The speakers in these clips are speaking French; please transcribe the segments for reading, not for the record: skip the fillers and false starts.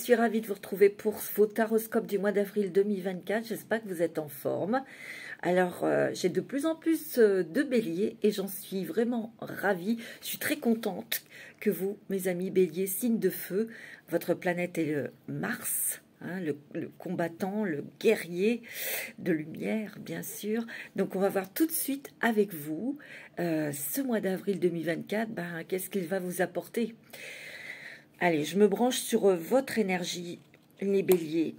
suis ravie de vous retrouver pour vos taroscopes du mois d'avril 2024. J'espère que vous êtes en forme. Alors, j'ai de plus en plus de béliers et j'en suis vraiment ravie. Je suis très contente que vous, mes amis béliers, signe de feu, votre planète est le Mars, hein, le combattant, le guerrier de lumière, bien sûr. Donc, on va voir tout de suite avec vous ce mois d'avril 2024, qu'est-ce qu'il va vous apporter. Allez, je me branche sur votre énergie, les béliers.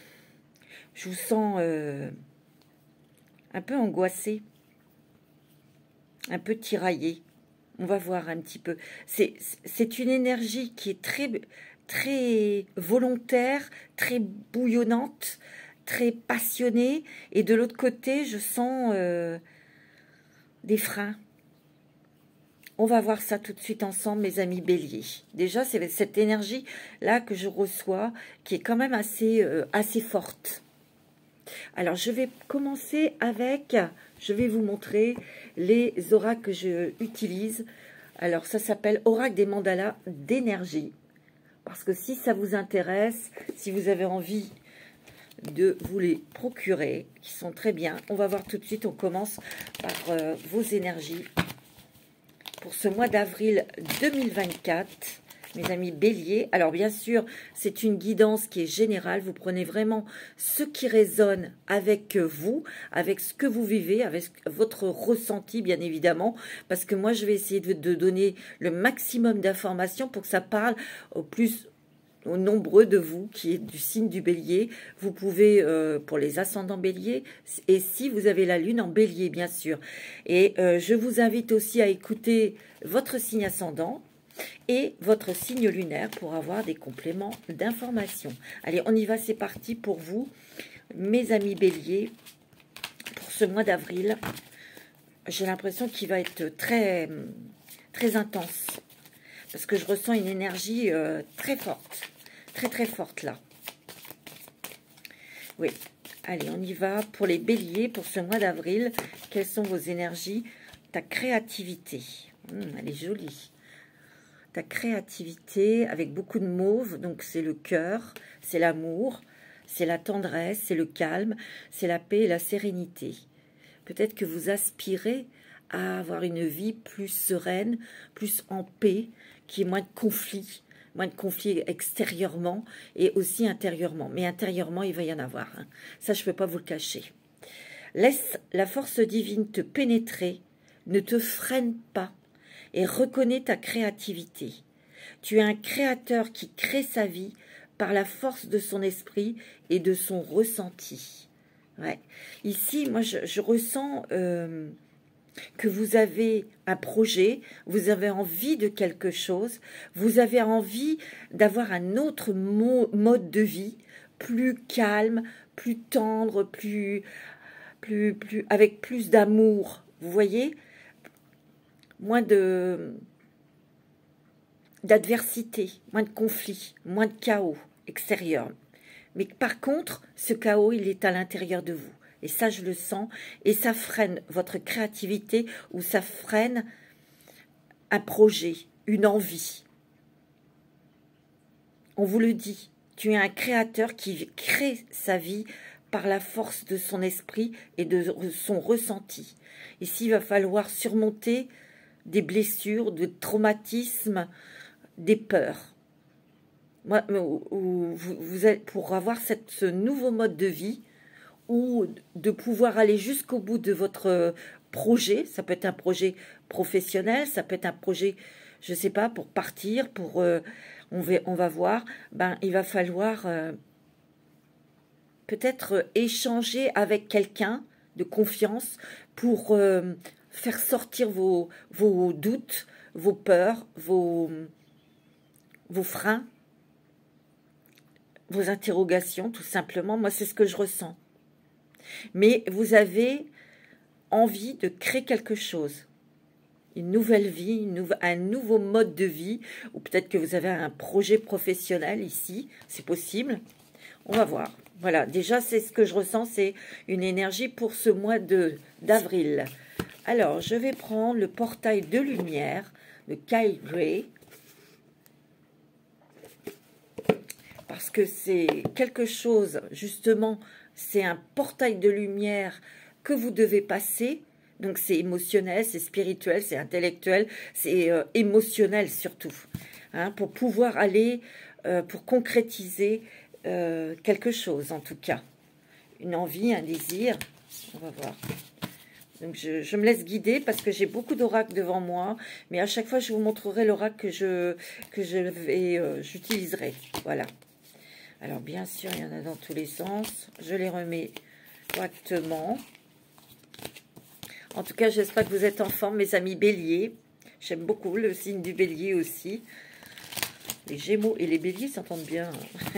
Je vous sens un peu angoissé, un peu tiraillé. On va voir un petit peu. C'est une énergie qui est très volontaire, très bouillonnante, très passionnée. Et de l'autre côté, je sens des freins. On va voir ça tout de suite ensemble, mes amis béliers. Déjà, c'est cette énergie-là que je reçois, qui est quand même assez forte. Alors, je vais commencer avec, je vais vous montrer les oracles que je utilise. Alors, ça s'appelle Oracle des mandalas d'énergie. Parce que si ça vous intéresse, si vous avez envie de vous les procurer, qui sont très bien, on va voir tout de suite, on commence par vos énergies. Pour ce mois d'avril 2024, mes amis béliers. Alors bien sûr, c'est une guidance qui est générale. Vous prenez vraiment ce qui résonne avec vous, avec ce que vous vivez, avec votre ressenti, bien évidemment. Parce que moi, je vais essayer de donner le maximum d'informations pour que ça parle au nombreux de vous qui est du signe du bélier. Vous pouvez, pour les ascendants béliers, et si vous avez la lune en bélier, bien sûr. Et je vous invite aussi à écouter votre signe ascendant et votre signe lunaire pour avoir des compléments d'information. Allez, on y va, c'est parti pour vous, mes amis béliers, pour ce mois d'avril. J'ai l'impression qu'il va être très intense. Parce que je ressens une énergie très forte. Très forte là. Oui. Allez, on y va. Pour les béliers, pour ce mois d'avril, quelles sont vos énergies? Ta créativité. Elle est jolie. Ta créativité avec beaucoup de mauve. Donc c'est le cœur, c'est l'amour, c'est la tendresse, c'est le calme, c'est la paix et la sérénité. Peut-être que vous aspirez à avoir une vie plus sereine, plus en paix, qui est moins de conflits extérieurement et aussi intérieurement. Mais intérieurement, il va y en avoir. Hein. Ça, je ne peux pas vous le cacher. Laisse la force divine te pénétrer, ne te freine pas et reconnais ta créativité. Tu es un créateur qui crée sa vie par la force de son esprit et de son ressenti. Ouais. Ici, moi, je ressens que vous avez un projet, vous avez envie de quelque chose, vous avez envie d'avoir un autre mode de vie, plus calme, plus tendre, avec plus d'amour. Vous voyez, moins d'adversité, moins de conflits, moins de chaos extérieur. Mais par contre, ce chaos, il est à l'intérieur de vous. Et ça, je le sens. Et ça freine votre créativité ou ça freine un projet, une envie. On vous le dit, tu es un créateur qui crée sa vie par la force de son esprit et de son ressenti. Ici, il va falloir surmonter des blessures, des traumatismes, des peurs. Moi, vous êtes, pour avoir ce nouveau mode de vie, ou de pouvoir aller jusqu'au bout de votre projet. Ça peut être un projet professionnel, ça peut être un projet, je ne sais pas, pour partir, on va voir. Il va falloir peut-être échanger avec quelqu'un de confiance pour faire sortir vos doutes, vos peurs, vos freins, vos interrogations, tout simplement. Moi, c'est ce que je ressens. Mais vous avez envie de créer quelque chose, une nouvelle vie, un nouveau mode de vie, ou peut-être que vous avez un projet professionnel ici, c'est possible. On va voir. Voilà, déjà c'est ce que je ressens, c'est une énergie pour ce mois d'avril. Alors, je vais prendre le portail de lumière de Kyle Gray. parce que c'est quelque chose, justement, c'est un portail de lumière que vous devez passer. Donc c'est émotionnel, c'est spirituel, c'est intellectuel, c'est émotionnel surtout, hein, pour pouvoir aller, pour concrétiser quelque chose en tout cas. Une envie, un désir, on va voir. Donc je me laisse guider parce que j'ai beaucoup d'oracles devant moi, mais à chaque fois je vous montrerai l'oracle que j'utiliserai. Voilà. Alors bien sûr, il y en a dans tous les sens. Je les remets correctement. En tout cas, j'espère que vous êtes en forme, mes amis béliers. J'aime beaucoup le signe du bélier aussi. Les gémeaux et les béliers s'entendent bien.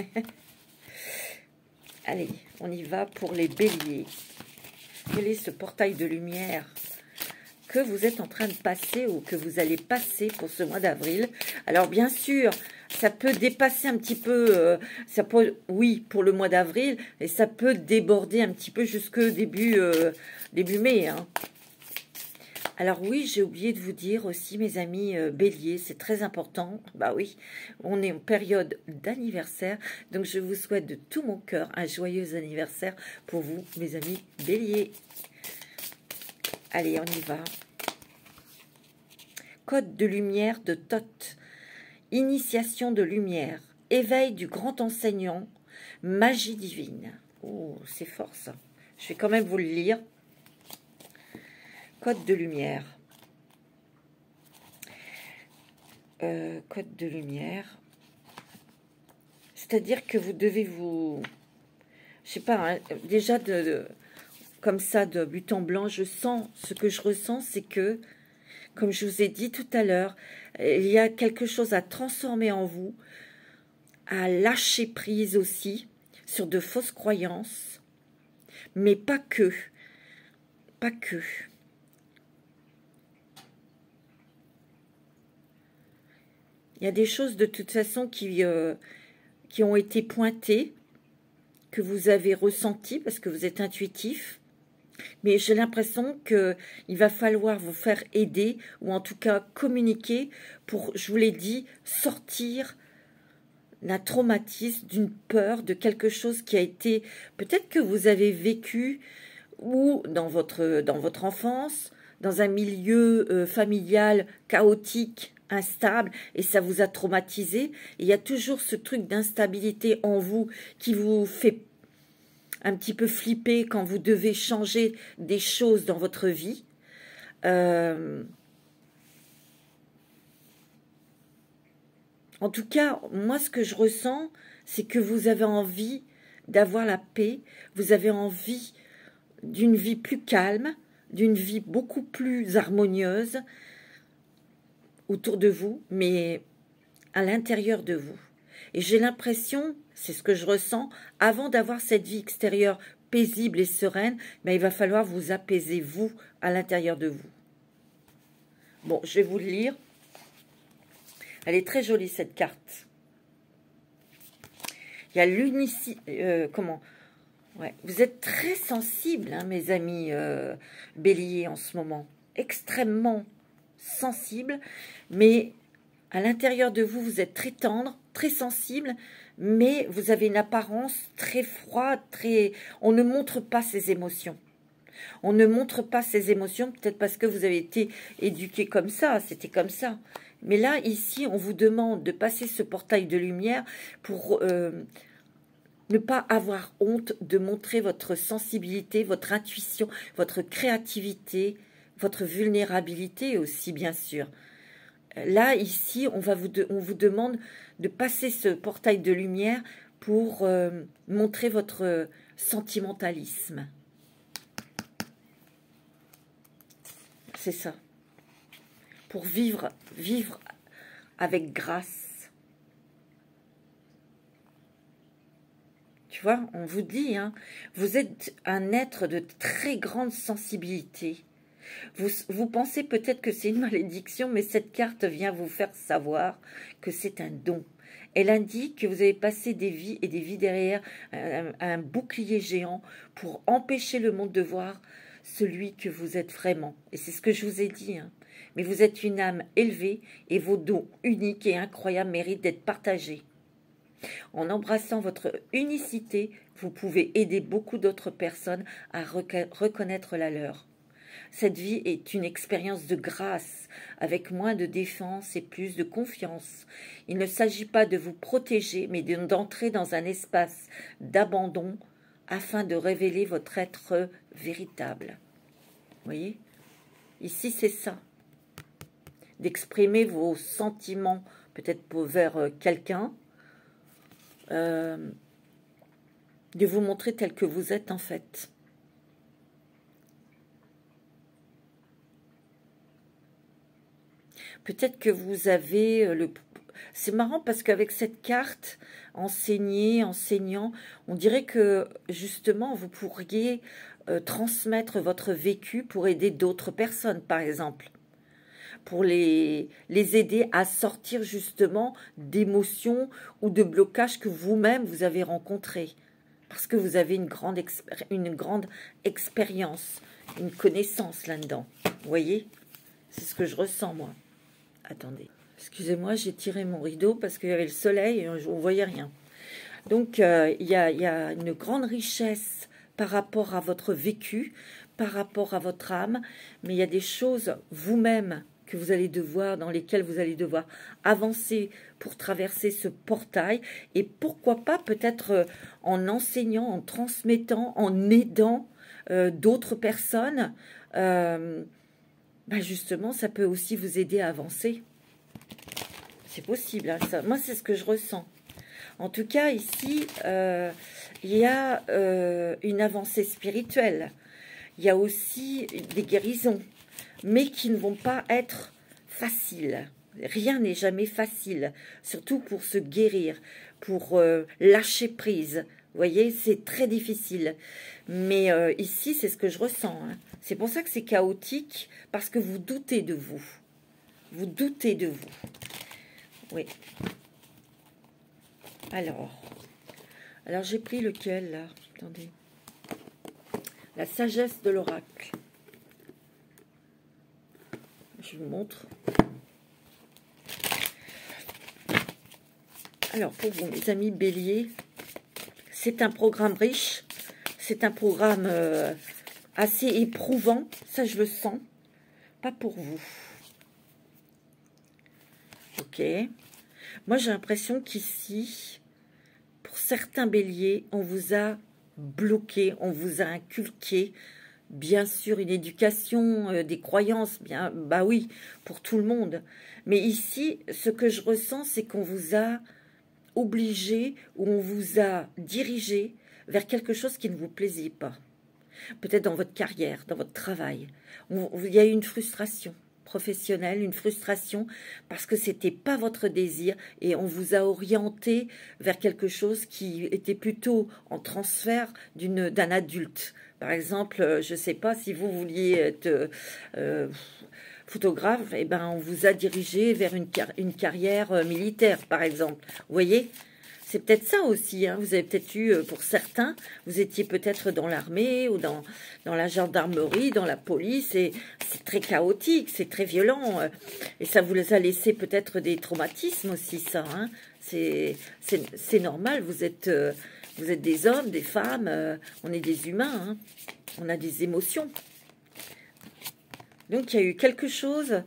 Allez, on y va pour les béliers. Quel est ce portail de lumière que vous êtes en train de passer ou que vous allez passer pour ce mois d'avril? Alors bien sûr, ça peut dépasser un petit peu, ça peut, oui, pour le mois d'avril, et ça peut déborder un petit peu jusque début mai. Hein. Alors oui, j'ai oublié de vous dire aussi, mes amis béliers, c'est très important. Bah oui, on est en période d'anniversaire, donc je vous souhaite de tout mon cœur un joyeux anniversaire pour vous, mes amis béliers. Allez, on y va. Code de lumière de Thoth. Initiation de lumière. Éveil du grand enseignant. Magie divine. Oh, c'est fort ça. Je vais quand même vous le lire. Code de lumière. Code de lumière. C'est-à-dire que vous devez vous... Je sais pas, hein, déjà comme ça, de but en blanc, je sens, ce que je ressens, c'est que, comme je vous ai dit tout à l'heure, il y a quelque chose à transformer en vous, à lâcher prise aussi, sur de fausses croyances, mais pas que. Pas que. Il y a des choses de toute façon qui ont été pointées, que vous avez ressenties parce que vous êtes intuitif. Mais j'ai l'impression qu'il va falloir vous faire aider ou en tout cas communiquer pour, je vous l'ai dit, sortir d'un traumatisme, d'une peur, de quelque chose qui a été, peut-être que vous avez vécu ou dans votre enfance, dans un milieu familial chaotique, instable, et ça vous a traumatisé. Et il y a toujours ce truc d'instabilité en vous qui vous fait un petit peu flipper quand vous devez changer des choses dans votre vie. En tout cas, moi, ce que je ressens, c'est que vous avez envie d'avoir la paix, vous avez envie d'une vie plus calme, d'une vie beaucoup plus harmonieuse autour de vous, mais à l'intérieur de vous. Et j'ai l'impression, c'est ce que je ressens, avant d'avoir cette vie extérieure paisible et sereine, mais il va falloir vous apaiser, vous, à l'intérieur de vous. Bon, je vais vous le lire. Elle est très jolie, cette carte. Il y a ouais. Vous êtes très sensibles, hein, mes amis béliers, en ce moment. Extrêmement sensibles, mais à l'intérieur de vous, vous êtes très tendre, très sensible, mais vous avez une apparence très froide, très... On ne montre pas ses émotions. On ne montre pas ses émotions, peut-être parce que vous avez été éduqué comme ça, c'était comme ça. Mais là, ici, on vous demande de passer ce portail de lumière pour ne pas avoir honte de montrer votre sensibilité, votre intuition, votre créativité, votre vulnérabilité aussi, bien sûr. Là, ici, on vous demande de passer ce portail de lumière pour montrer votre sentimentalisme. C'est ça. Pour vivre avec grâce. Tu vois, on vous dit, hein, vous êtes un être de très grande sensibilité. Vous pensez peut-être que c'est une malédiction, mais cette carte vient vous faire savoir que c'est un don. Elle indique que vous avez passé des vies et des vies derrière un bouclier géant pour empêcher le monde de voir celui que vous êtes vraiment. Et c'est ce que je vous ai dit. Hein. Mais vous êtes une âme élevée et vos dons uniques et incroyables méritent d'être partagés. En embrassant votre unicité, vous pouvez aider beaucoup d'autres personnes à reconnaître la leur. Cette vie est une expérience de grâce, avec moins de défense et plus de confiance. Il ne s'agit pas de vous protéger, mais d'entrer dans un espace d'abandon afin de révéler votre être véritable. Vous voyez? Ici, c'est ça. D'exprimer vos sentiments, peut-être vers quelqu'un, de vous montrer tel que vous êtes en fait. Peut-être que vous avez le... C'est marrant parce qu'avec cette carte, enseigner, enseignant, on dirait que justement vous pourriez transmettre votre vécu pour aider d'autres personnes, par exemple. Pour les aider à sortir justement d'émotions ou de blocages que vous-même vous avez rencontrés. Parce que vous avez une grande expérience, une connaissance là-dedans. Vous voyez? C'est ce que je ressens, moi. Attendez. Excusez-moi, j'ai tiré mon rideau parce qu'il y avait le soleil et on ne voyait rien. Donc, il y a une grande richesse par rapport à votre vécu, par rapport à votre âme, mais il y a des choses vous-même que vous allez devoir, dans lesquelles vous allez devoir avancer pour traverser ce portail, et pourquoi pas peut-être en enseignant, en transmettant, en aidant d'autres personnes, justement ça peut aussi vous aider à avancer. C'est possible, hein, ça. Moi c'est ce que je ressens. En tout cas ici, il y a une avancée spirituelle, il y a aussi des guérisons, mais qui ne vont pas être faciles. Rien n'est jamais facile, surtout pour se guérir, pour lâcher prise. Vous voyez, c'est très difficile. Mais ici, c'est ce que je ressens. Hein. C'est pour ça que c'est chaotique, parce que vous doutez de vous. Vous doutez de vous. Oui. Alors j'ai pris lequel, là? Attendez. La sagesse de l'oracle. Je vous montre. Alors, pour vous, mes amis béliers, c'est un programme riche. C'est un programme assez éprouvant. Ça, je le sens. Pas pour vous. Ok. Moi, j'ai l'impression qu'ici, pour certains béliers, on vous a bloqué, on vous a inculqué, bien sûr, une éducation, des croyances, bien, bah oui, pour tout le monde. Mais ici, ce que je ressens, c'est qu'on vous a obligé ou on vous a dirigé vers quelque chose qui ne vous plaisait pas. Peut-être dans votre carrière, dans votre travail. Il y a eu une frustration professionnelle, une frustration parce que c'était pas votre désir et on vous a orienté vers quelque chose qui était plutôt en transfert d'un adulte. Par exemple, je ne sais pas si vous vouliez être photographe, eh ben on vous a dirigé vers une carrière militaire, par exemple. Vous voyez ? C'est peut-être ça aussi, hein. Vous avez peut-être eu, pour certains, vous étiez peut-être dans l'armée ou dans la gendarmerie, dans la police, et c'est très chaotique, c'est très violent, et ça vous a laissé peut-être des traumatismes aussi, ça. Hein. C'est normal, vous êtes des hommes, des femmes, on est des humains, hein. On a des émotions. Donc il y a eu quelque chose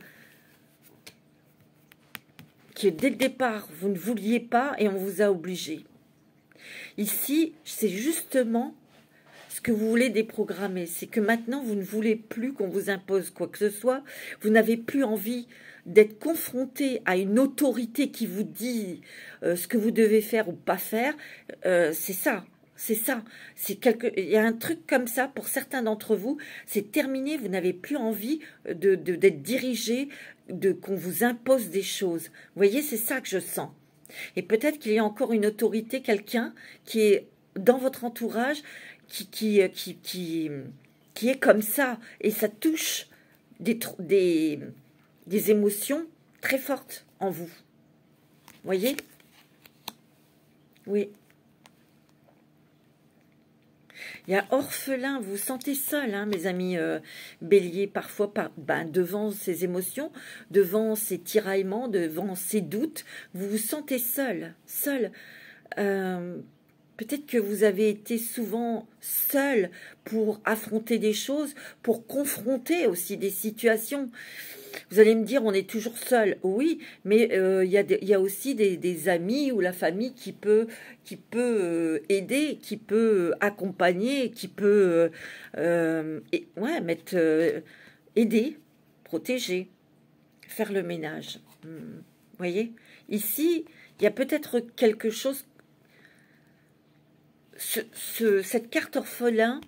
que dès le départ, vous ne vouliez pas et on vous a obligé. Ici, c'est justement ce que vous voulez déprogrammer. C'est que maintenant, vous ne voulez plus qu'on vous impose quoi que ce soit. Vous n'avez plus envie d'être confronté à une autorité qui vous dit ce que vous devez faire ou pas faire. C'est ça. C'est ça. Il y a un truc comme ça pour certains d'entre vous. C'est terminé. Vous n'avez plus envie d'être dirigé, qu'on vous impose des choses. Vous voyez, c'est ça que je sens. Et peut-être qu'il y a encore une autorité, quelqu'un qui est dans votre entourage, qui est comme ça. Et ça touche des émotions très fortes en vous. Vous voyez? Oui. Il y a orphelin, vous vous sentez seul, hein, mes amis béliers, parfois devant ces émotions, devant ces tiraillements, devant ces doutes, vous vous sentez seul, seul. Peut-être que vous avez été souvent seul pour affronter des choses, pour confronter aussi des situations. Vous allez me dire, on est toujours seul. Oui, mais il y a aussi des amis ou la famille qui peut aider, qui peut accompagner, qui peut aider, protéger, faire le ménage. Voyez, ici, il y a peut-être quelque chose. Cette carte orphelin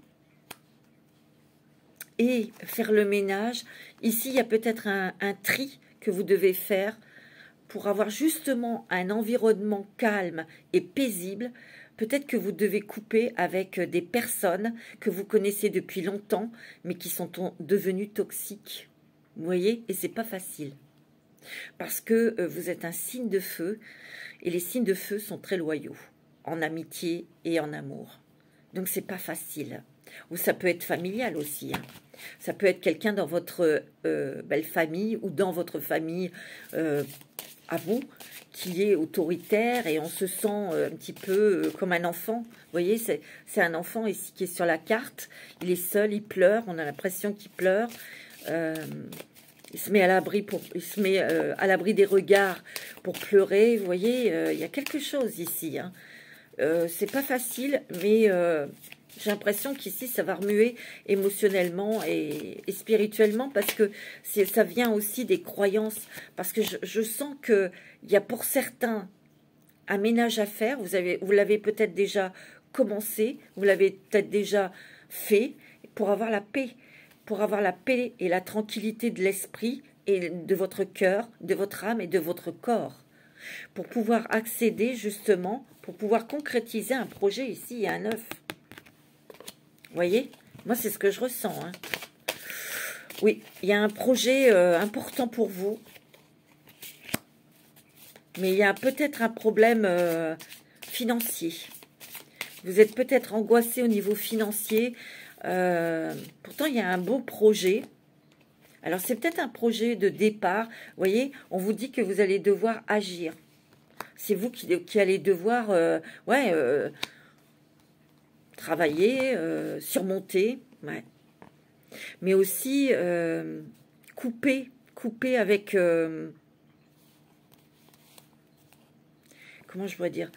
et faire le ménage, ici il y a peut-être un tri que vous devez faire pour avoir justement un environnement calme et paisible. Peut-être que vous devez couper avec des personnes que vous connaissez depuis longtemps mais qui sont devenues toxiques. Vous voyez, et c'est pas facile parce que vous êtes un signe de feu et les signes de feu sont très loyaux en amitié et en amour. Donc c'est pas facile. Ou ça peut être familial aussi. Hein. Ça peut être quelqu'un dans votre belle famille ou dans votre famille à vous qui est autoritaire et on se sent un petit peu comme un enfant. Vous voyez, c'est un enfant ici qui est sur la carte. Il est seul, il pleure, on a l'impression qu'il pleure. Il se met à l'abri des regards pour pleurer. Vous voyez, il y a quelque chose ici. Hein. C'est pas facile, mais j'ai l'impression qu'ici, ça va remuer émotionnellement et spirituellement parce que ça vient aussi des croyances. Parce que je sens qu'il y a pour certains un ménage à faire. Vous l'avez peut-être déjà commencé, vous l'avez peut-être déjà fait pour avoir la paix. Pour avoir la paix et la tranquillité de l'esprit et de votre cœur, de votre âme et de votre corps. Pour pouvoir accéder justement, pour pouvoir concrétiser un projet ici et un œuf. Vous voyez? Moi, c'est ce que je ressens. Hein. Oui, il y a un projet important pour vous. Mais il y a peut-être un problème financier. Vous êtes peut-être angoissé au niveau financier. Pourtant, il y a un beau projet. Alors, c'est peut-être un projet de départ. Vous voyez, on vous dit que vous allez devoir agir. C'est vous qui allez devoir travailler, surmonter. Ouais. Mais aussi couper avec... comment je pourrais dire?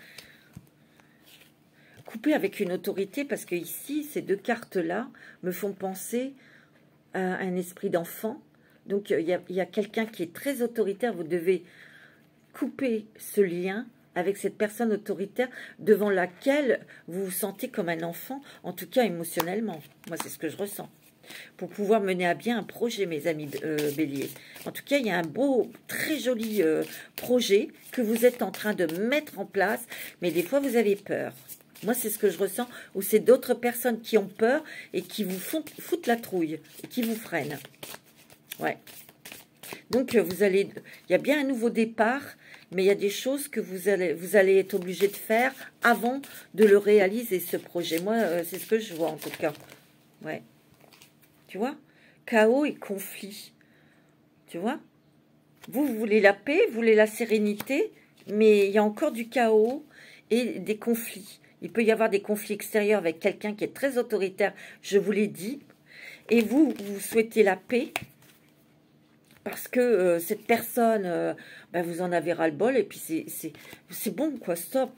Couper avec une autorité, parce que ici, ces deux cartes-là me font penser à un esprit d'enfant. Donc, il y a quelqu'un qui est très autoritaire. Vous devez couper ce lien avec cette personne autoritaire devant laquelle vous vous sentez comme un enfant, en tout cas émotionnellement. Moi, c'est ce que je ressens. Pour pouvoir mener à bien un projet, mes amis béliers. En tout cas, il y a un beau, très joli projet que vous êtes en train de mettre en place, mais des fois, vous avez peur. Moi, c'est ce que je ressens, ou c'est d'autres personnes qui ont peur et qui vous foutent la trouille, et qui vous freinent. Ouais. Donc, il y a bien un nouveau départ, mais il y a des choses que vous allez être obligé de faire avant de le réaliser, ce projet. Moi, c'est ce que je vois, en tout cas. Ouais. Tu vois? Chaos et conflit. Tu vois? Vous voulez la paix, vous voulez la sérénité, mais il y a encore du chaos et des conflits. Il peut y avoir des conflits extérieurs avec quelqu'un qui est très autoritaire, je vous l'ai dit. Et vous souhaitez la paix parce que cette personne, vous en avez ras-le-bol et puis c'est bon, quoi, stop.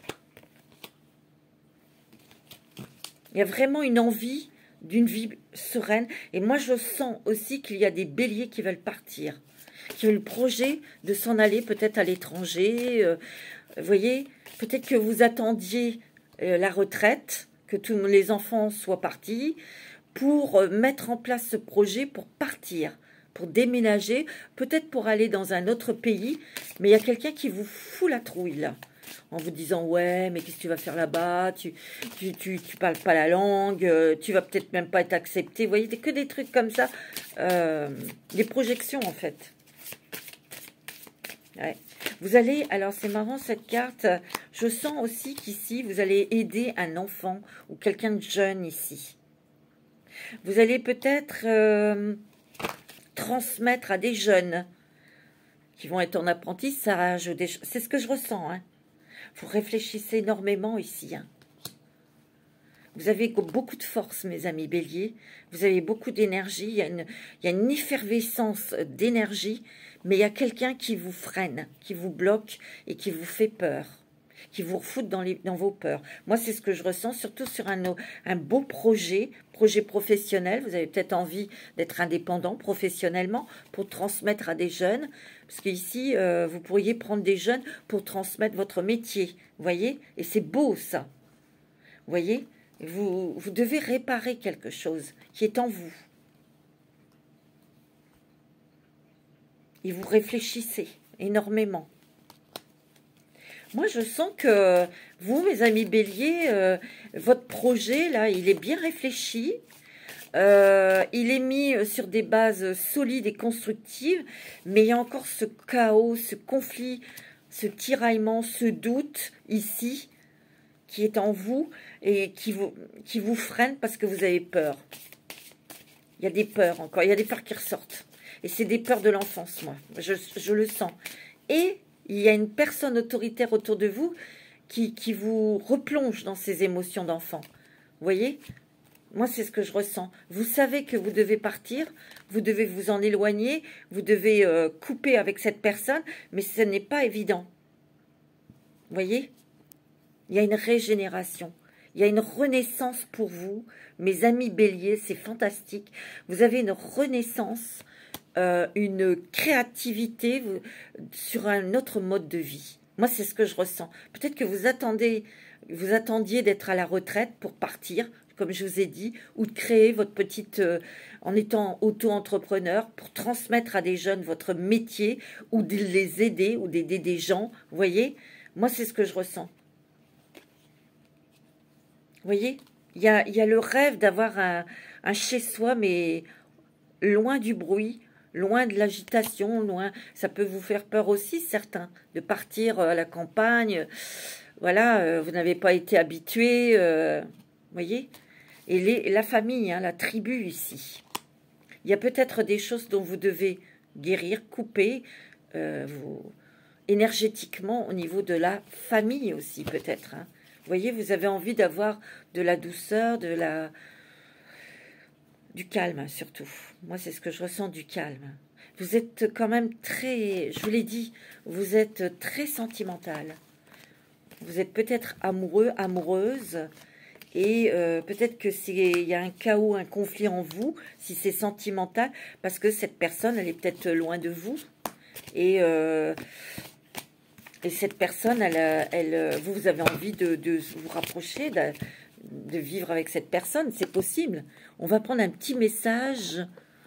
Il y a vraiment une envie d'une vie sereine. Et moi, je sens aussi qu'il y a des béliers qui veulent partir, qui ont le projet de s'en aller peut-être à l'étranger. Vous voyez, peut-être que vous attendiez la retraite, que tous les enfants soient partis, pour mettre en place ce projet pour partir, pour déménager, peut-être pour aller dans un autre pays. Mais il y a quelqu'un qui vous fout la trouille, là. En vous disant, ouais, mais qu'est-ce que tu vas faire là-bas? Tu parles pas la langue, tu vas peut-être même pas être accepté. Vous voyez, que des trucs comme ça. Des projections, en fait. Ouais. Vous allez, alors c'est marrant cette carte, je sens aussi qu'ici, vous allez aider un enfant ou quelqu'un de jeune ici. Vous allez peut-être transmettre à des jeunes qui vont être en apprentissage. C'est ce que je ressens, hein. Vous réfléchissez énormément ici. Hein. Vous avez beaucoup de force, mes amis béliers. Vous avez beaucoup d'énergie. Il y a une effervescence d'énergie, mais il y a quelqu'un qui vous freine, qui vous bloque et qui vous fait peur, qui vous refoute dans vos peurs. Moi, c'est ce que je ressens, surtout sur un beau projet professionnel. Vous avez peut-être envie d'être indépendant professionnellement pour transmettre à des jeunes. Parce qu'ici, vous pourriez prendre des jeunes pour transmettre votre métier. Vous voyez? Et c'est beau, ça. Vous voyez? Vous devez réparer quelque chose qui est en vous. Et vous réfléchissez énormément. Moi, je sens que vous, mes amis béliers, votre projet, là, il est bien réfléchi. Il est mis sur des bases solides et constructives. Mais il y a encore ce chaos, ce conflit, ce tiraillement, ce doute ici qui est en vous et qui vous freine parce que vous avez peur. Il y a des peurs encore, il y a des peurs qui ressortent. Et c'est des peurs de l'enfance, moi. Je le sens. Et il y a une personne autoritaire autour de vous qui vous replonge dans ces émotions d'enfant. Vous voyez? Moi, c'est ce que je ressens. Vous savez que vous devez partir, vous devez vous en éloigner, vous devez couper avec cette personne, mais ce n'est pas évident. Vous voyez? Il y a une régénération. Il y a une renaissance pour vous. Mes amis béliers, c'est fantastique. Vous avez une renaissance, une créativité sur un autre mode de vie. Moi, c'est ce que je ressens. Peut-être que vous attendiez d'être à la retraite pour partir, comme je vous ai dit, ou de créer votre petite, en étant auto-entrepreneur, pour transmettre à des jeunes votre métier, ou de les aider, ou d'aider des gens. Vous voyez? Moi, c'est ce que je ressens. Vous voyez, il y a le rêve d'avoir un chez-soi, mais loin du bruit, loin de l'agitation, loin. Ça peut vous faire peur aussi, certains, de partir à la campagne. Voilà, vous n'avez pas été habitué, vous voyez. Et la famille, hein, la tribu ici. Il y a peut-être des choses dont vous devez guérir, couper, énergétiquement au niveau de la famille aussi, peut-être, hein. Vous voyez, vous avez envie d'avoir de la douceur, du calme surtout. Moi, c'est ce que je ressens, du calme. Vous êtes quand même très, je vous l'ai dit, vous êtes très sentimental. Vous êtes peut-être amoureux, amoureuse, et peut-être que il y a un chaos, un conflit en vous, si c'est sentimental, parce que cette personne, elle est peut-être loin de vous, et cette personne, vous avez envie de vous rapprocher, de vivre avec cette personne. C'est possible. On va prendre un petit message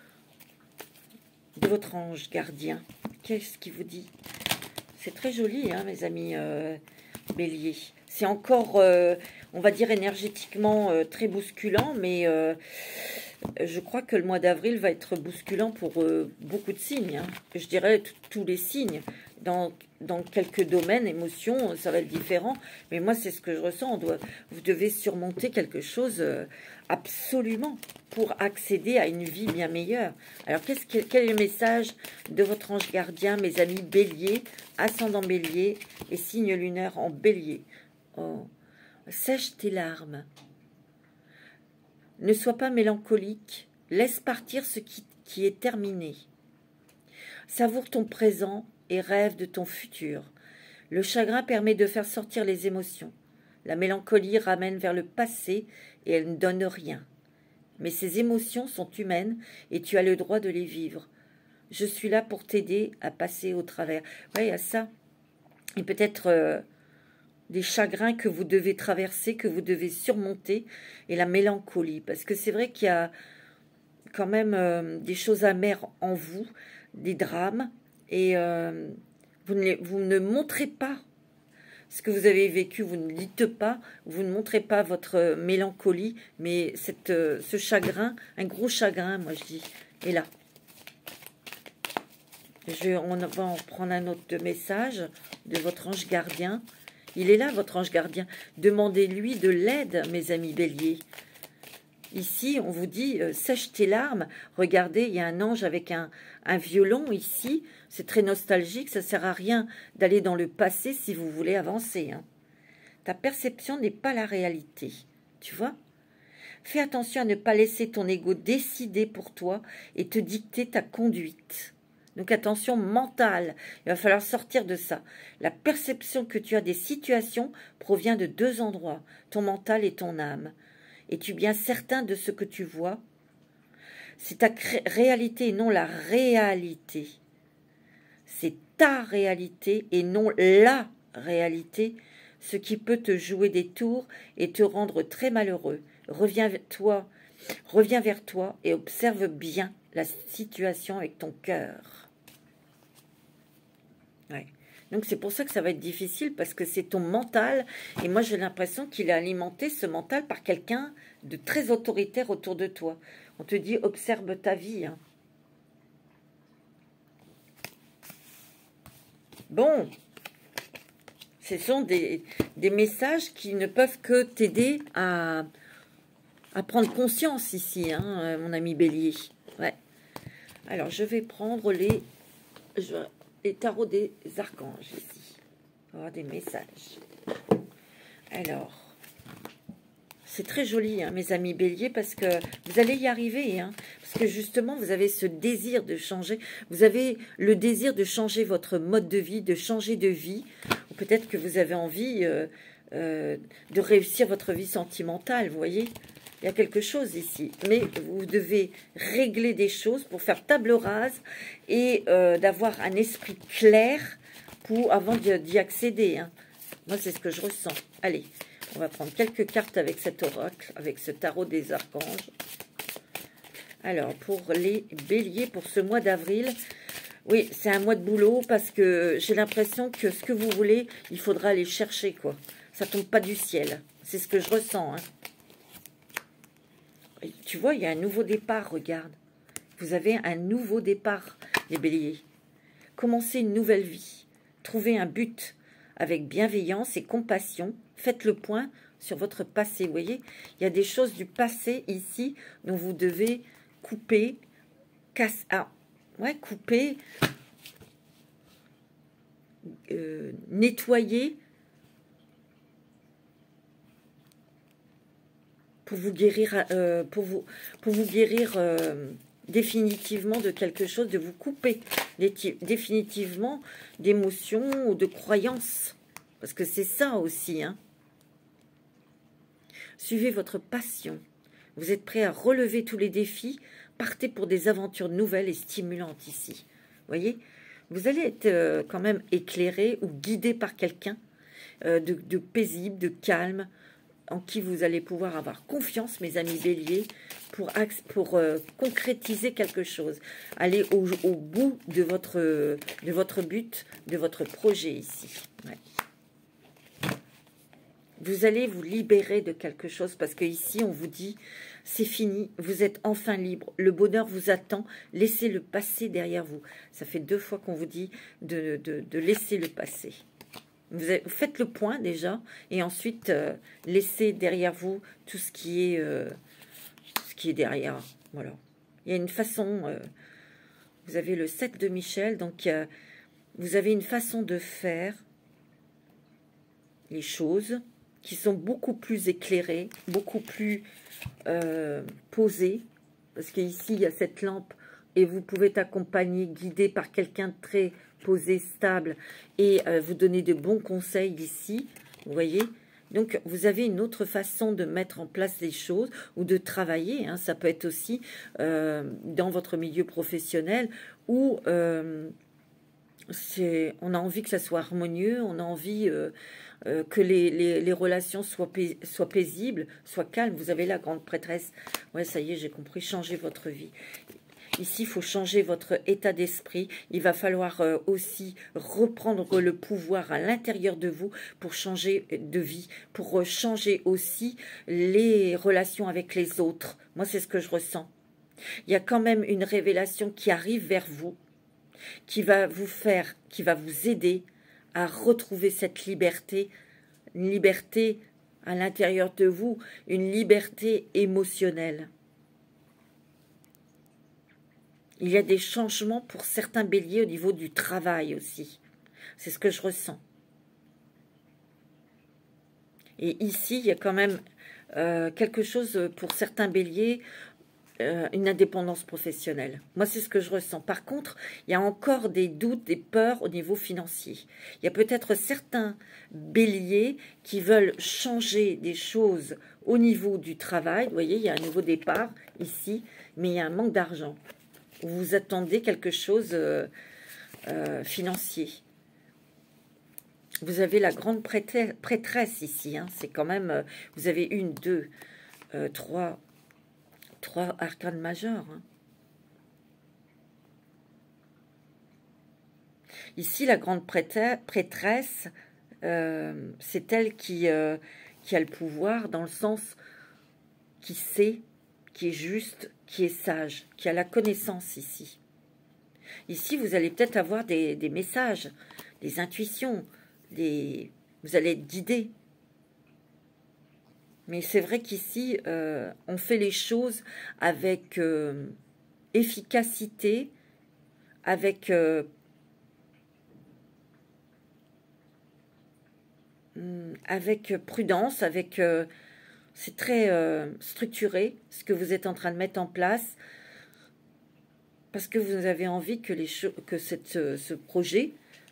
de votre ange gardien. Qu'est-ce qu'il vous dit? C'est très joli, hein, mes amis béliers. C'est encore, on va dire, énergétiquement très bousculant, mais je crois que le mois d'avril va être bousculant pour beaucoup de signes. Hein. Je dirais tous les signes. Dans quelques domaines, émotions, ça va être différent. Mais moi, c'est ce que je ressens. Vous devez surmonter quelque chose absolument pour accéder à une vie bien meilleure. Alors, quel est le message de votre ange gardien, mes amis béliers, ascendant bélier et signe lunaire en bélier? Oh, sèche tes larmes. Ne sois pas mélancolique. Laisse partir ce qui est terminé. Savoure ton présent et rêve de ton futur. Le chagrin permet de faire sortir les émotions. La mélancolie ramène vers le passé et elle ne donne rien. Mais ces émotions sont humaines et tu as le droit de les vivre. Je suis là pour t'aider à passer au travers. Oui, il y a ça. Et peut-être des chagrins que vous devez traverser, que vous devez surmonter, et la mélancolie. Parce que c'est vrai qu'il y a quand même des choses amères en vous, des drames, et vous ne montrez pas ce que vous avez vécu, vous ne dites pas, vous ne montrez pas votre mélancolie, mais ce chagrin, un gros chagrin, moi je dis, est là. On va en prendre un autre message de votre ange gardien. Il est là, votre ange gardien. Demandez-lui de l'aide, mes amis béliers. Ici, on vous dit, sèche tes larmes. Regardez, il y a un ange avec un violon ici. C'est très nostalgique, ça ne sert à rien d'aller dans le passé si vous voulez avancer. Hein. Ta perception n'est pas la réalité. Tu vois? Fais attention à ne pas laisser ton ego décider pour toi et te dicter ta conduite. Donc attention mentale, il va falloir sortir de ça. La perception que tu as des situations provient de deux endroits, ton mental et ton âme. Es-tu bien certain de ce que tu vois? C'est ta réalité et non la réalité. C'est ta réalité et non la réalité, ce qui peut te jouer des tours et te rendre très malheureux. Reviens vers toi et observe bien la situation avec ton cœur. Ouais. Donc c'est pour ça que ça va être difficile, parce que c'est ton mental, et moi j'ai l'impression qu'il est alimenté, ce mental, par quelqu'un de très autoritaire autour de toi. On te dit, observe ta vie. Hein. Bon, ce sont des messages qui ne peuvent que t'aider à prendre conscience ici, hein, mon ami Bélier. Ouais. Alors, je vais prendre les tarots des archanges ici. On va avoir des messages. Alors, c'est très joli, hein, mes amis Bélier, parce que vous allez y arriver. Hein, parce que justement, vous avez ce désir de changer. Vous avez le désir de changer votre mode de vie, de changer de vie. Ou peut-être que vous avez envie de réussir votre vie sentimentale, vous voyez. Il y a quelque chose ici, mais vous devez régler des choses pour faire table rase et d'avoir un esprit clair avant d'y accéder. Hein. Moi, c'est ce que je ressens. Allez, on va prendre quelques cartes avec cet oracle, avec ce tarot des archanges. Alors, pour les béliers, pour ce mois d'avril, oui, c'est un mois de boulot parce que j'ai l'impression que ce que vous voulez, il faudra aller chercher, quoi. Ça tombe pas du ciel. C'est ce que je ressens, hein. Tu vois, il y a un nouveau départ, regarde. Vous avez un nouveau départ, les béliers. Commencez une nouvelle vie. Trouvez un but avec bienveillance et compassion. Faites le point sur votre passé. Vous voyez, il y a des choses du passé ici dont vous devez couper, couper, nettoyer pour vous guérir, définitivement de quelque chose, de vous couper définitivement d'émotions ou de croyances. Parce que c'est ça aussi. Hein. Suivez votre passion. Vous êtes prêt à relever tous les défis. Partez pour des aventures nouvelles et stimulantes ici. Vous voyez, vous allez être quand même éclairé ou guidé par quelqu'un de paisible, de calme, en qui vous allez pouvoir avoir confiance, mes amis béliers, pour concrétiser quelque chose. Aller au bout de votre but, de votre projet ici. Ouais. Vous allez vous libérer de quelque chose, parce qu'ici, on vous dit, c'est fini, vous êtes enfin libre, le bonheur vous attend, laissez le passé derrière vous. Ça fait 2 fois qu'on vous dit de laisser le passé. Vous faites le point déjà, et ensuite laissez derrière vous tout ce qui est derrière. Voilà. Il y a une façon, vous avez le 7 de Michel, donc vous avez une façon de faire les choses qui sont beaucoup plus éclairées, beaucoup plus posées, parce qu'ici il y a cette lampe, et vous pouvez être accompagné, guidé par quelqu'un de très posé, stable, et vous donner de bons conseils ici, vous voyez. Donc, vous avez une autre façon de mettre en place les choses ou de travailler. Hein. Ça peut être aussi dans votre milieu professionnel où on a envie que ça soit harmonieux, on a envie que les relations soient paisibles, soient calmes. Vous avez la grande prêtresse. Ouais, ça y est, j'ai compris. Changez votre vie. Ici, il faut changer votre état d'esprit. Il va falloir aussi reprendre le pouvoir à l'intérieur de vous pour changer de vie, pour changer aussi les relations avec les autres. Moi, c'est ce que je ressens. Il y a quand même une révélation qui arrive vers vous, qui va vous aider à retrouver cette liberté, une liberté à l'intérieur de vous, une liberté émotionnelle. Il y a des changements pour certains béliers au niveau du travail aussi. C'est ce que je ressens. Et ici, il y a quand même quelque chose pour certains béliers, une indépendance professionnelle. Moi, c'est ce que je ressens. Par contre, il y a encore des doutes, des peurs au niveau financier. Il y a peut-être certains béliers qui veulent changer des choses au niveau du travail. Vous voyez, il y a un nouveau départ ici, mais il y a un manque d'argent. Vous attendez quelque chose financier. Vous avez la grande prêtresse ici. Hein. C'est quand même... vous avez une, deux, trois arcanes majeurs. Hein. Ici, la grande prêtresse, c'est elle qui a le pouvoir dans le sens qui sait, qui est juste, qui est sage, qui a la connaissance ici. Ici, vous allez peut-être avoir des messages, des intuitions, vous allez être guidé. Mais c'est vrai qu'ici, on fait les choses avec efficacité, avec prudence, c'est très structuré ce que vous êtes en train de mettre en place, parce que vous avez envie que ce projet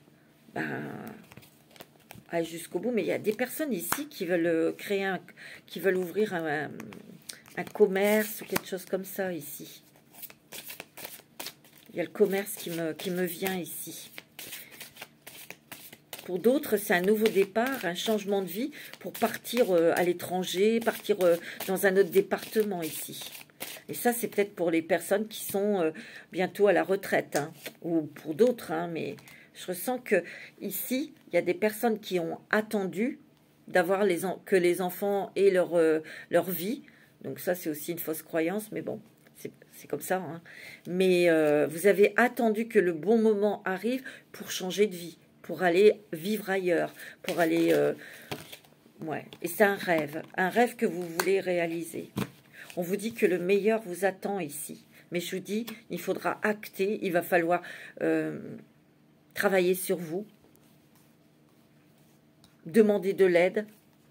aille jusqu'au bout. Mais il y a des personnes ici qui veulent qui veulent ouvrir un commerce ou quelque chose comme ça ici. Il y a le commerce qui me vient ici. Pour d'autres, c'est un nouveau départ, un changement de vie pour partir à l'étranger, partir dans un autre département ici. Et ça, c'est peut-être pour les personnes qui sont bientôt à la retraite, hein, ou pour d'autres, hein, mais je ressens que ici, il y a des personnes qui ont attendu d'avoir que les enfants aient leur vie. Donc ça, c'est aussi une fausse croyance, mais bon, c'est comme ça. Hein. Mais vous avez attendu que le bon moment arrive pour changer de vie, pour aller vivre ailleurs, pour aller... ouais. Et c'est un rêve que vous voulez réaliser. On vous dit que le meilleur vous attend ici. Mais je vous dis, il faudra acter, il va falloir travailler sur vous, demander de l'aide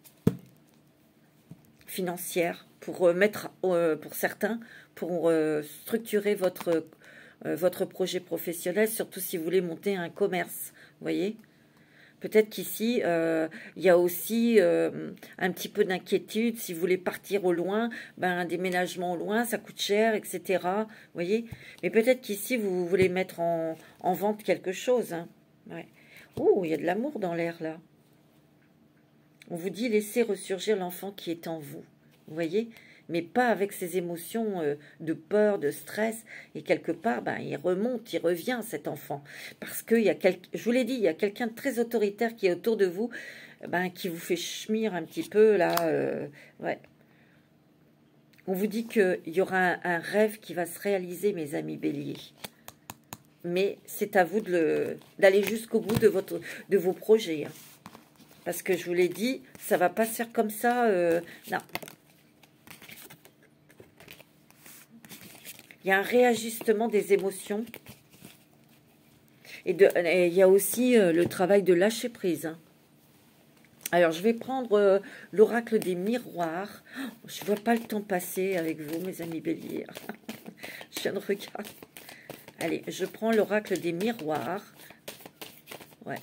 financière pour pour certains, pour structurer votre projet professionnel, surtout si vous voulez monter un commerce, vous voyez. Peut-être qu'ici, il y a aussi un petit peu d'inquiétude. Si vous voulez partir au loin, un déménagement au loin, ça coûte cher, etc. Vous voyez. Mais peut-être qu'ici, vous voulez mettre en vente quelque chose. Hein. Ouais. Oh, il y a de l'amour dans l'air, là. On vous dit, laissez ressurgir l'enfant qui est en vous. Vous voyez, mais pas avec ces émotions de peur, de stress. Et quelque part, il remonte, il revient, cet enfant. Parce que, je vous l'ai dit, il y a quelqu'un de très autoritaire qui est autour de vous, qui vous fait chemir un petit peu, là. Ouais. On vous dit qu'il y aura un rêve qui va se réaliser, mes amis béliers. Mais c'est à vous d'aller jusqu'au bout de vos projets. Hein. Parce que je vous l'ai dit, ça ne va pas se faire comme ça. Non. Il y a un réajustement des émotions. Et il y a aussi le travail de lâcher prise. Hein. Alors, je vais prendre l'oracle des miroirs. Oh, je ne vois pas le temps passer avec vous, mes amis béliers. Je viens de regarder. Allez, je prends l'oracle des miroirs. Ouais.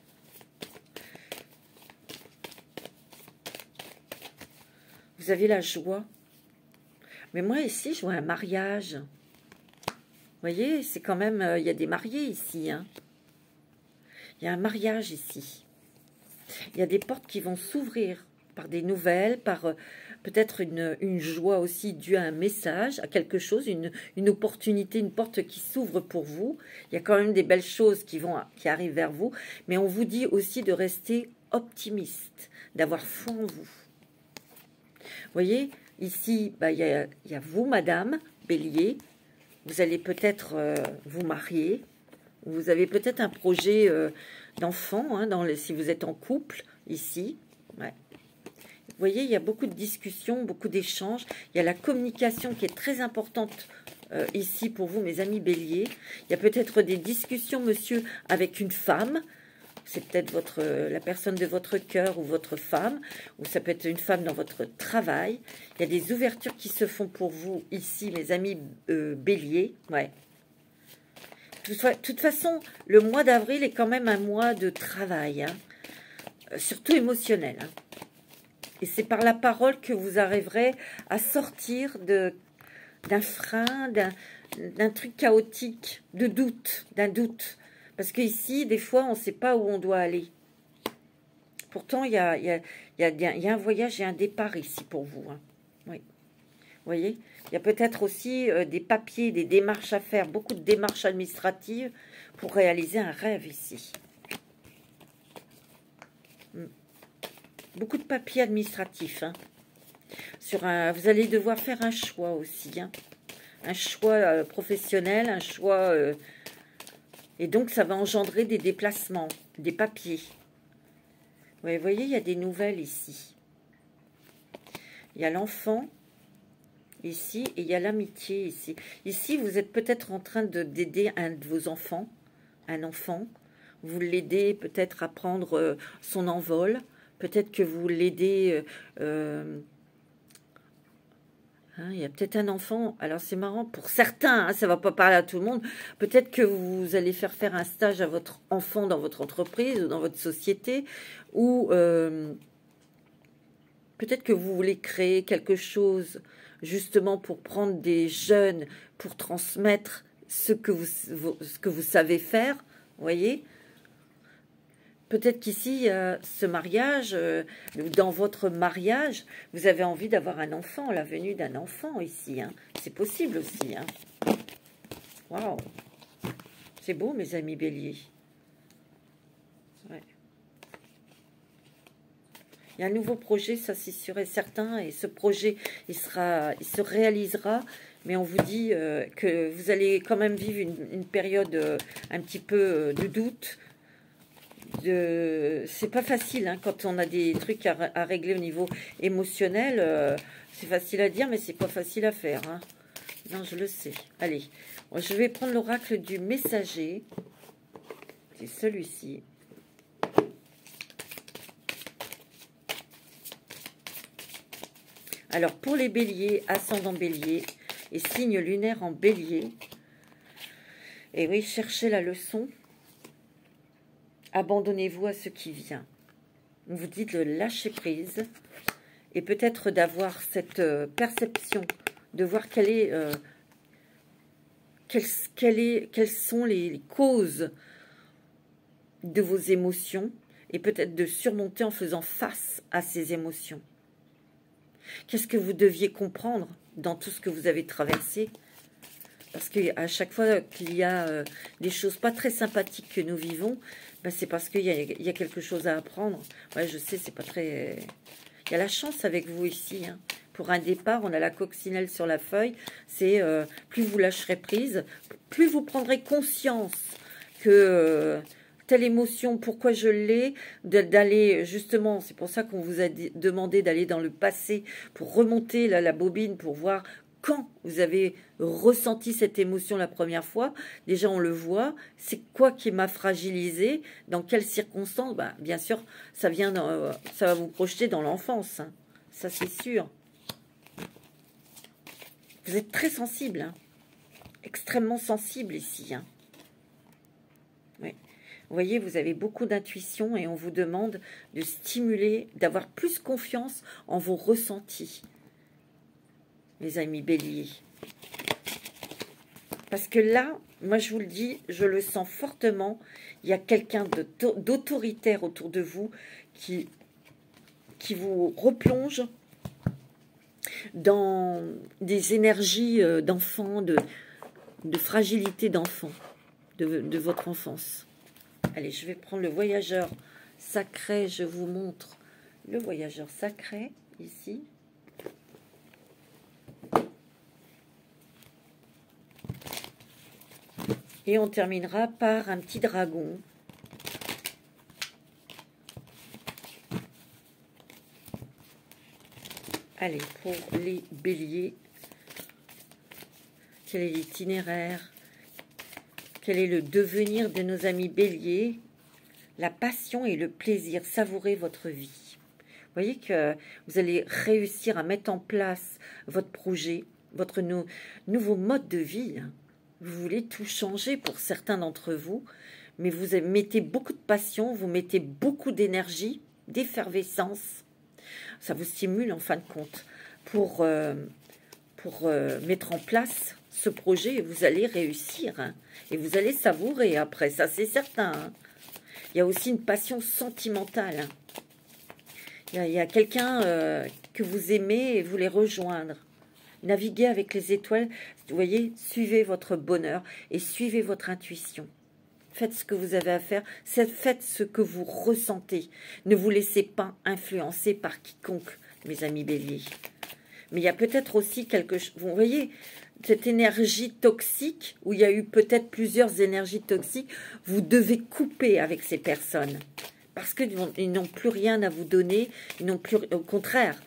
Vous avez la joie. Mais moi, ici, je vois un mariage. Vous voyez, c'est quand même... il y a des mariés ici. Hein. Il y a un mariage ici. Il y a des portes qui vont s'ouvrir par des nouvelles, par peut-être une joie aussi due à un message, à quelque chose, une opportunité, une porte qui s'ouvre pour vous. Il y a quand même des belles choses qui arrivent vers vous. Mais on vous dit aussi de rester optimiste, d'avoir foi en vous. Vous voyez, ici, il y a vous, madame, bélier. Vous allez peut-être vous marier. Vous avez peut-être un projet d'enfant, hein, si vous êtes en couple, ici. Ouais. Vous voyez, il y a beaucoup de discussions, beaucoup d'échanges. Il y a la communication qui est très importante ici pour vous, mes amis béliers. Il y a peut-être des discussions, monsieur, avec une femme. C'est peut-être la personne de votre cœur ou votre femme, ou ça peut être une femme dans votre travail. Il y a des ouvertures qui se font pour vous ici, mes amis béliers. Ouais. De toute façon, le mois d'avril est quand même un mois de travail, hein, surtout émotionnel. Hein. Et c'est par la parole que vous arriverez à sortir d'un frein, d'un truc chaotique, d'un doute. Parce qu'ici, des fois, on ne sait pas où on doit aller. Pourtant, il y a un voyage et un départ ici pour vous. Hein. Oui. Vous voyez, il y a peut-être aussi des papiers, des démarches à faire, beaucoup de démarches administratives pour réaliser un rêve ici. Beaucoup de papiers administratifs. Hein. Vous allez devoir faire un choix aussi. Hein. Un choix professionnel, un choix... et donc, ça va engendrer des déplacements, des papiers. Ouais, vous voyez, il y a des nouvelles ici. Il y a l'enfant, ici, et il y a l'amitié, ici. Ici, vous êtes peut-être en train d'aider un de vos enfants, un enfant. Vous l'aidez peut-être à prendre son envol. Peut-être que vous l'aidez... il y a peut-être un enfant, alors c'est marrant, pour certains, hein, ça ne va pas parler à tout le monde, peut-être que vous allez faire un stage à votre enfant dans votre entreprise ou dans votre société, ou peut-être que vous voulez créer quelque chose justement pour prendre des jeunes, pour transmettre ce que vous savez faire, vous voyez. Peut-être qu'ici, ce mariage, dans votre mariage, vous avez envie d'avoir un enfant, la venue d'un enfant ici. Hein. C'est possible aussi. Hein. Waouh! C'est beau, mes amis béliers. Ouais. Il y a un nouveau projet, ça c'est sûr et certain. Et ce projet, il se réalisera. Mais on vous dit que vous allez quand même vivre une période un petit peu de doute. C'est pas facile hein, quand on a des trucs à régler au niveau émotionnel. C'est facile à dire, mais c'est pas facile à faire. Hein. Non, je le sais. Allez, je vais prendre l'oracle du messager. C'est celui-ci. Alors, pour les béliers, ascendant bélier et signe lunaire en bélier. Et oui, cherchez la leçon. Abandonnez-vous à ce qui vient. On vous dit de lâcher prise et peut-être d'avoir cette perception, de voir quelles sont les causes de vos émotions et peut-être de surmonter en faisant face à ces émotions. Qu'est-ce que vous deviez comprendre dans tout ce que vous avez traversé? Parce qu'à chaque fois qu'il y a des choses pas très sympathiques que nous vivons, ben c'est parce qu'il y a quelque chose à apprendre. Ouais, je sais, c'est pas très... Il y a la chance avec vous ici. Hein. Pour un départ, on a la coccinelle sur la feuille. C'est plus vous lâcherez prise, plus vous prendrez conscience que telle émotion, pourquoi je l'ai, d'aller justement, c'est pour ça qu'on vous a demandé d'aller dans le passé pour remonter la bobine, pour voir quand vous avez ressenti cette émotion la première fois. Déjà, on le voit. C'est quoi qui m'a fragilisé? Dans quelles circonstances? Ben, bien sûr, ça va vous projeter dans l'enfance. Hein. Ça, c'est sûr. Vous êtes très sensible. Hein. Extrêmement sensible ici. Hein. Oui. Vous voyez, vous avez beaucoup d'intuition et on vous demande de stimuler, d'avoir plus confiance en vos ressentis. Mes amis béliers. Parce que là, moi je vous le dis, je le sens fortement, il y a quelqu'un d'autoritaire autour de vous qui vous replonge dans des énergies d'enfant, de fragilité d'enfant, de votre enfance. Allez, je vais prendre le voyageur sacré, je vous montre le voyageur sacré, ici. Et on terminera par un petit dragon. Allez, pour les béliers, quel est l'itinéraire? Quel est le devenir de nos amis béliers? la passion et le plaisir. Savourez votre vie. Vous voyez que vous allez réussir à mettre en place votre projet, votre nouveau mode de vie. Vous voulez tout changer pour certains d'entre vous, mais vous mettez beaucoup de passion, vous mettez beaucoup d'énergie, d'effervescence. Ça vous stimule en fin de compte pour mettre en place ce projet et vous allez réussir. Hein, et vous allez savourer après, ça c'est certain. Hein. Il y a aussi une passion sentimentale. Hein. Il y a quelqu'un que vous aimez et vous voulez rejoindre. Naviguez avec les étoiles. Vous voyez, suivez votre bonheur et suivez votre intuition. Faites ce que vous avez à faire. Faites ce que vous ressentez. Ne vous laissez pas influencer par quiconque, mes amis béliers. Mais il y a peut-être aussi quelque chose. Vous voyez, cette énergie toxique, où il y a eu peut-être plusieurs énergies toxiques, vous devez couper avec ces personnes. Parce qu'ils n'ont plus rien à vous donner, ils n'ont plus, au contraire.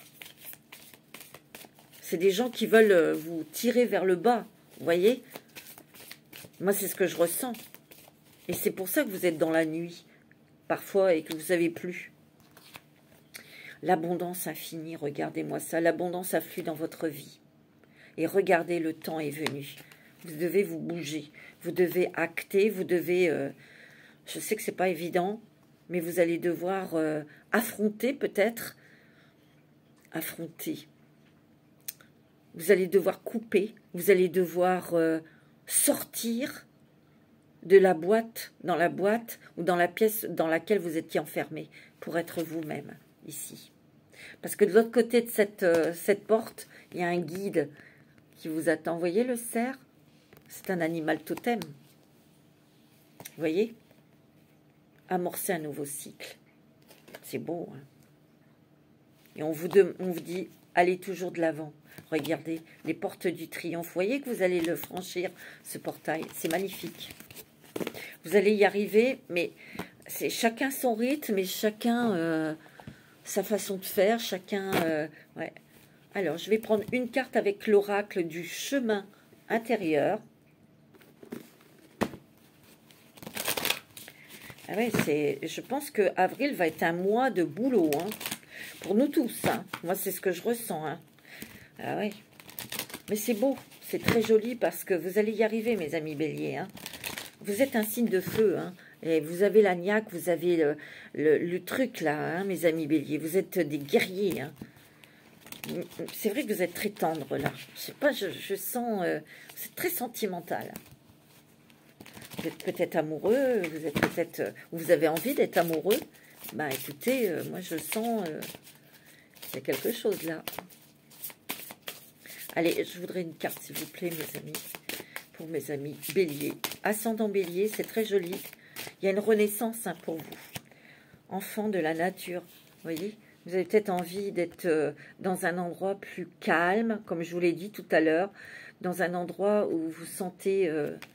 C'est des gens qui veulent vous tirer vers le bas, vous voyez. Moi, c'est ce que je ressens. Et c'est pour ça que vous êtes dans la nuit, parfois, et que vous ne savez plus. L'abondance infinie, regardez-moi ça. L'abondance afflue dans votre vie. Et regardez, le temps est venu. Vous devez vous bouger. Vous devez acter, vous devez... je sais que ce n'est pas évident, mais vous allez devoir affronter peut-être. Affronter. Vous allez devoir couper. Vous allez devoir sortir de la boîte, dans la boîte ou dans la pièce dans laquelle vous étiez enfermé pour être vous-même ici. Parce que de l'autre côté de cette porte, il y a un guide qui vous attend. Vous voyez le cerf? C'est un animal totem. Vous voyez? Amorcer un nouveau cycle. C'est beau. Hein, et on vous dit, allez toujours de l'avant. Regardez, les portes du triomphe. Vous voyez que vous allez le franchir, ce portail. C'est magnifique. Vous allez y arriver, mais c'est chacun son rythme et chacun sa façon de faire. Chacun... ouais. Alors, je vais prendre une carte avec l'oracle du chemin intérieur. Ah ouais, je pense que avril va être un mois de boulot, hein, pour nous tous. Hein. Moi, c'est ce que je ressens. Hein. Ah ouais. Mais c'est beau, c'est très joli parce que vous allez y arriver, mes amis béliers. Hein. Vous êtes un signe de feu, hein, et vous avez la niaque, vous avez le truc là, hein, mes amis béliers. Vous êtes des guerriers. Hein. C'est vrai que vous êtes très tendre là. Je sais pas, je sens... c'est très sentimental. Vous êtes peut-être amoureux, vous êtes peut-être... vous avez envie d'être amoureux. Bah écoutez, moi je sens... il y a quelque chose là. Allez, je voudrais une carte s'il vous plaît, mes amis. Pour mes amis bélier. Ascendant bélier, c'est très joli. Il y a une renaissance hein, pour vous. Enfant de la nature, vous voyez. Vous avez peut-être envie d'être dans un endroit plus calme, comme je vous l'ai dit tout à l'heure. Dans un endroit où vous vous sentez...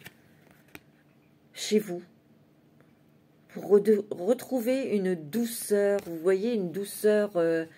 chez vous, pour retrouver une douceur, vous voyez, une douceur,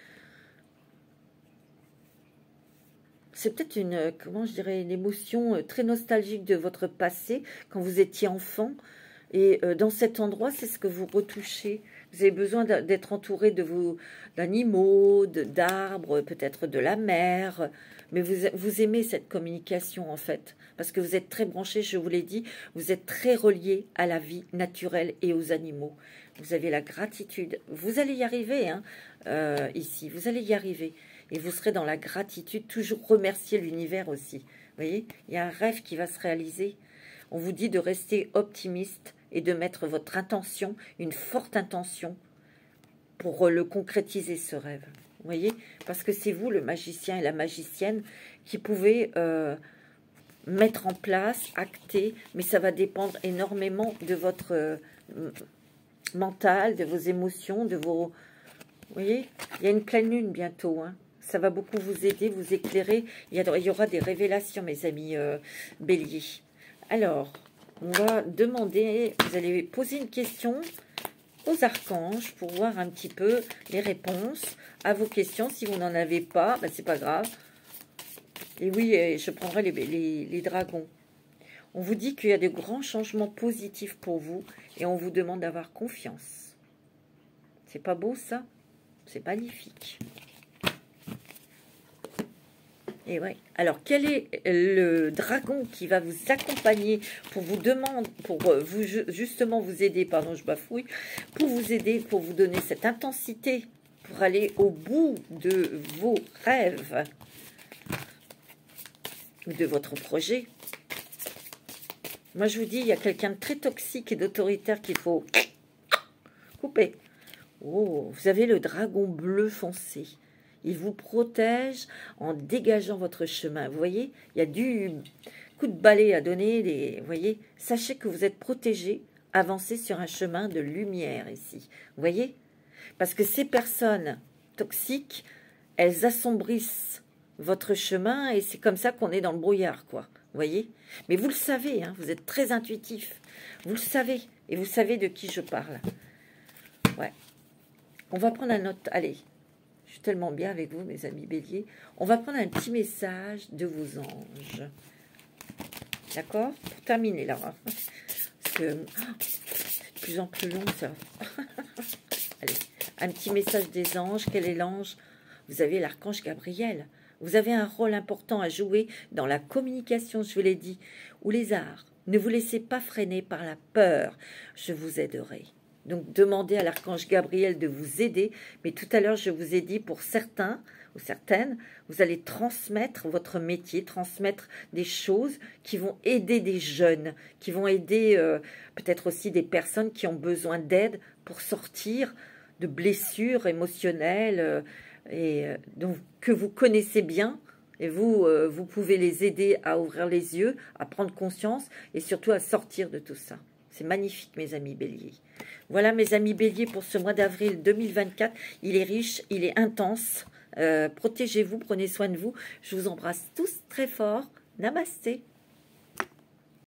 c'est peut-être une, comment je dirais, une émotion très nostalgique de votre passé, quand vous étiez enfant, et dans cet endroit, c'est ce que vous retouchez. Vous avez besoin d'être entouré d'animaux, d'arbres, peut-être de la mer, mais vous aimez cette communication en fait, parce que vous êtes très branché, je vous l'ai dit, vous êtes très relié à la vie naturelle et aux animaux. Vous avez la gratitude, vous allez y arriver hein, ici, vous allez y arriver. Et vous serez dans la gratitude, toujours remercier l'univers aussi. Vous voyez, il y a un rêve qui va se réaliser. On vous dit de rester optimiste et de mettre votre intention, une forte intention, pour le concrétiser ce rêve. Vous voyez, parce que c'est vous, le magicien et la magicienne, qui pouvez mettre en place, acter, mais ça va dépendre énormément de votre mental, de vos émotions, de vos... Vous voyez, il y a une pleine lune bientôt, hein. Ça va beaucoup vous aider, vous éclairer. Il y aura des révélations, mes amis béliers. Alors, on va demander, vous allez poser une question aux archanges pour voir un petit peu les réponses à vos questions. Si vous n'en avez pas, ben, c'est pas grave. Et oui, je prendrai les dragons. On vous dit qu'il y a de grands changements positifs pour vous et on vous demande d'avoir confiance. C'est pas beau ça? C'est magnifique. Et ouais. Alors, quel est le dragon qui va vous accompagner pour vous demander, pour vous justement vous aider, pardon, je bafouille, pour vous aider, pour vous donner cette intensité, pour aller au bout de vos rêves, ou de votre projet. Moi, je vous dis, il y a quelqu'un de très toxique et d'autoritaire qu'il faut couper. Oh, vous avez le dragon bleu foncé. Il vous protège en dégageant votre chemin. Vous voyez, il y a du coup de balai à donner. Vous voyez, sachez que vous êtes protégé, avancez sur un chemin de lumière ici. Vous voyez, parce que ces personnes toxiques, elles assombrissent votre chemin et c'est comme ça qu'on est dans le brouillard, quoi. Vous voyez? Mais vous le savez, hein, vous êtes très intuitif. Vous le savez et vous savez de qui je parle. Ouais. On va prendre un autre... Allez. Je suis tellement bien avec vous, mes amis béliers. On va prendre un petit message de vos anges. D'accord? Pour terminer, là. Parce que c'est de plus en plus long, ça. Allez, un petit message des anges. Quel est l'ange? Vous avez l'archange Gabriel. Vous avez un rôle important à jouer dans la communication, je vous l'ai dit, ou les arts. Ne vous laissez pas freiner par la peur. Je vous aiderai. Donc, demandez à l'archange Gabriel de vous aider. Mais tout à l'heure, je vous ai dit, pour certains ou certaines, vous allez transmettre votre métier, transmettre des choses qui vont aider des jeunes, qui vont aider peut-être aussi des personnes qui ont besoin d'aide pour sortir de blessures émotionnelles donc, que vous connaissez bien. Et vous, vous pouvez les aider à ouvrir les yeux, à prendre conscience et surtout à sortir de tout ça. C'est magnifique, mes amis béliers. Voilà, mes amis béliers, pour ce mois d'avril 2024. Il est riche, il est intense. Protégez-vous, prenez soin de vous. Je vous embrasse tous très fort. Namasté.